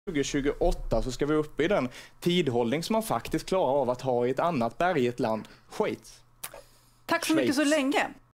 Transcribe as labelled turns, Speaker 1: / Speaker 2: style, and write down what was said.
Speaker 1: 2028 så ska vi upp i den tidhållning som man faktiskt klarar av att ha i ett annat bergigt land. Schweiz.
Speaker 2: Tack så mycket så länge.